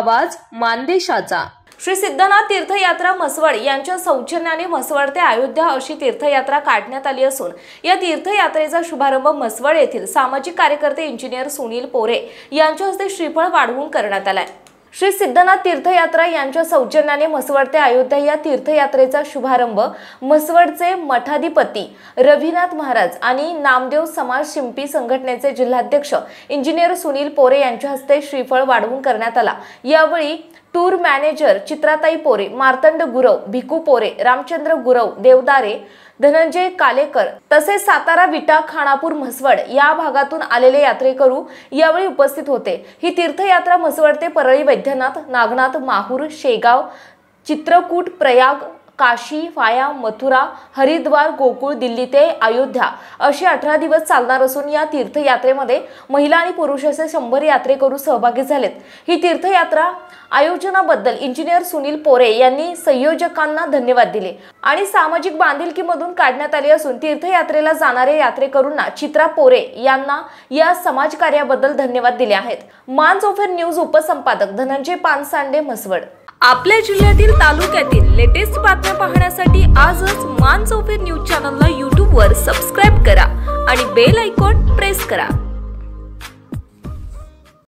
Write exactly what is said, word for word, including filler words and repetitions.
आवाज मानदेशाचा। श्री सिद्धनाथ तीर्थयात्रा म्हसवड यांच्या सौजन्याने म्हसवड ते अयोध्या अशी तीर्थयात्रा काढण्यात आली असून या तीर्थयात्रेचा शुभारंभ म्हसवड येथील सामाजिक कार्यकर्ते इंजिनियर सुनील पोरे यांच्या हस्ते श्रीफळ वाढवून करण्यात आलाय। श्री सिद्धनाथ तीर्थयात्रा यांच्या सौजन्याने म्हसवड ते अयोध्या या तीर्थयात्रेचा शुभारंभ म्हसवडचे मठाधिपती रविनाथ महाराज आणि नामदेव समाज शिंपी संघटनेचे जिल्हाध्यक्ष इंजिनियर सुनील पोरे यांच्या हस्ते श्रीफळ वाढवून करण्यात आला। यावेळी टूर मॅनेजर चित्राताई पोरे, मार्तंड गुरव, भिकू पोरे, रामचंद्र गुरव, देवदारे, धनंजय कालेकर तसेच सातारा, विटा, खानापूर, म्हसवड या भागातून आलेले यात्रेकरू यावेळी उपस्थित होते। ही तीर्थयात्रा म्हसवड ते परळी, वैद्यनाथ, नागनाथ, माहूर, शेगाव, चित्रकूट, प्रयाग, काशी, वाया, मथुरा, हरिद्वार, गोकुळ, दिल्ली ते अयोध्या अशी अठरा दिवस चालणार असून या तीर्थयात्रेमध्ये महिला आणि पुरुष असे शंभर यात्रेकरू सहभागी झालेत। ही तीर्थयात्रा आयोजनाबद्दल इंजिनियर सुनील पोरे यांनी संयोजकांना धन्यवाद दिले आणि सामाजिक बांधिलकीमधून काढण्यात आली असून तीर्थयात्रेला जाणारे यात्रेकरूंना चित्रा पोरे यांना या समाजकार्याबद्दल धन्यवाद दिले आहेत। मानसोफर न्यूज उपसंपादक धनंजय पानसांडे, म्हसवड। आपल्या जिल्ह्यातील तालुक्यातील लेटेस्ट बातम्या पाहण्यासाठी आजच मानसोफर न्यूज चॅनलला यूट्यूब वर सबस्क्राइब करा आणि बेल आयकॉन प्रेस करा।